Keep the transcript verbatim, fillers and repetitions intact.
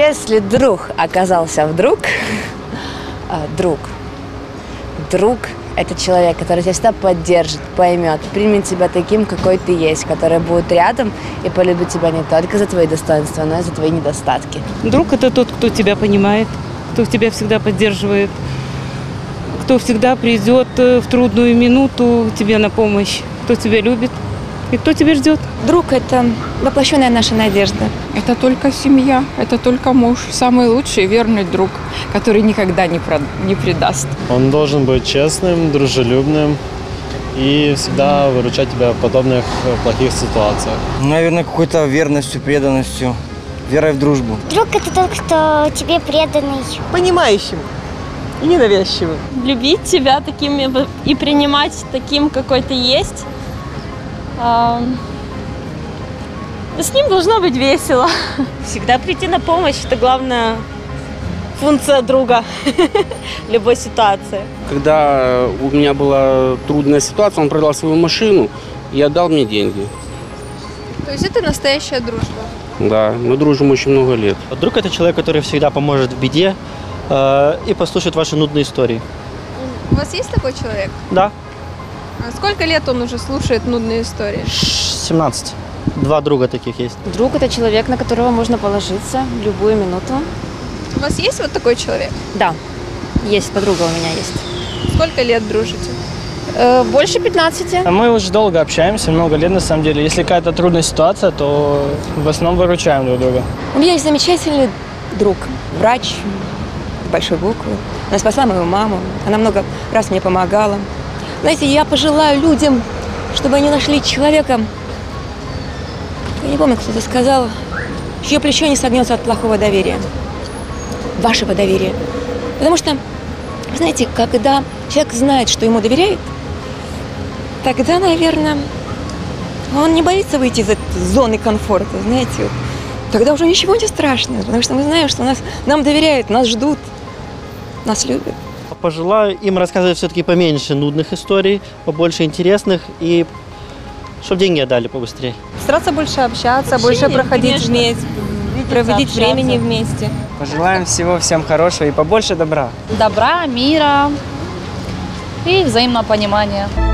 Если друг оказался вдруг, друг, друг – это человек, который тебя всегда поддержит, поймет, примет тебя таким, какой ты есть, который будет рядом и полюбит тебя не только за твои достоинства, но и за твои недостатки. Друг – это тот, кто тебя понимает, кто тебя всегда поддерживает, кто всегда придет в трудную минуту тебе на помощь, кто тебя любит и кто тебя ждет. Друг – это воплощенная наша надежда. Это только семья, это только муж, самый лучший и верный друг, который никогда не, про... не предаст. Он должен быть честным, дружелюбным и всегда выручать тебя в подобных плохих ситуациях. Наверное, какой-то верностью, преданностью, верой в дружбу. Друг – это тот, кто тебе преданный. Понимающим и ненавязчивым. Любить тебя таким и принимать таким, какой ты есть. С ним должно быть весело. Всегда прийти на помощь – это главная функция друга в любой ситуации. Когда у меня была трудная ситуация, он продал свою машину и отдал мне деньги. То есть это настоящая дружба? Да, мы дружим очень много лет. Друг – это человек, который всегда поможет в беде э, и послушает ваши нудные истории. У вас есть такой человек? Да. А сколько лет он уже слушает нудные истории? семнадцать. Два друга таких есть. Друг – это человек, на которого можно положиться в любую минуту. У вас есть вот такой человек? Да, есть, подруга у меня есть. Сколько лет дружите? Э, больше пятнадцати. Мы уже долго общаемся, много лет на самом деле. Если какая-то трудная ситуация, то в основном выручаем друг друга. У меня есть замечательный друг, врач с большой буквы. Она спасла мою маму, она много раз мне помогала. Знаете, я пожелаю людям, чтобы они нашли человека, я не помню, кто это сказал, чье плечо не согнется от плохого доверия, вашего доверия. Потому что, знаете, когда человек знает, что ему доверяют, тогда, наверное, он не боится выйти из этой зоны комфорта, знаете. Вот. Тогда уже ничего не страшно, потому что мы знаем, что нас, нам доверяют, нас ждут, нас любят. Пожелаю им рассказывать все-таки поменьше нудных историй, побольше интересных и чтобы деньги отдали побыстрее. Стараться больше общаться, Общение, больше проходить конечно. вместе, проводить общаться. времени вместе. Пожелаем всего всем хорошего и побольше добра. Добра, мира и взаимного понимания.